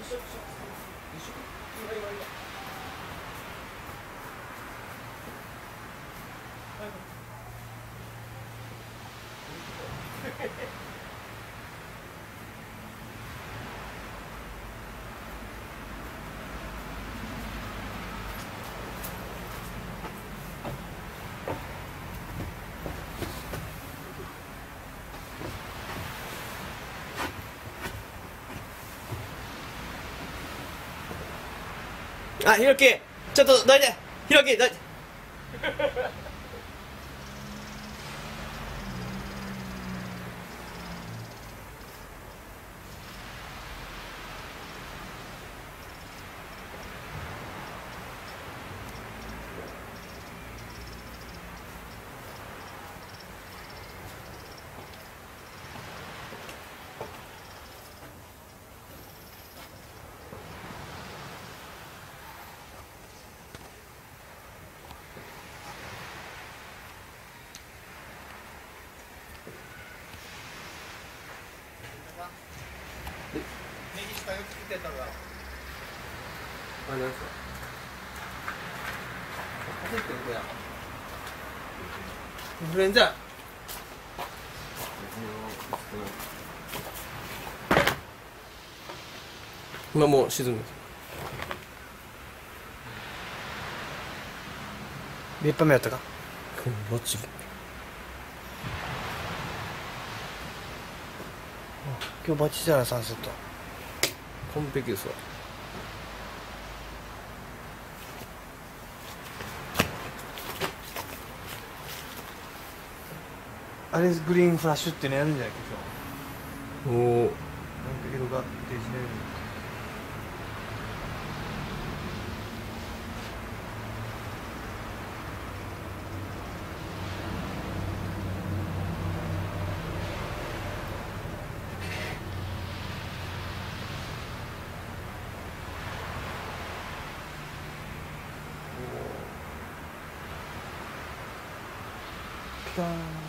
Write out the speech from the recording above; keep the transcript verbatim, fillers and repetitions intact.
あ、ひろき、ちょっとどいて、ひろき、どいて。 ネギしかよく作ってたが。 あ、なんすか。焦ってる子や。インフルエンザ。今もう沈む。 別班目やったか。 バッチリ。 今日バッチリだな、サンセット。 完璧ですわ。 あれグリーンフラッシュってねやるんじゃないか今日。 おお。 なんか色が提示で。ピカーン。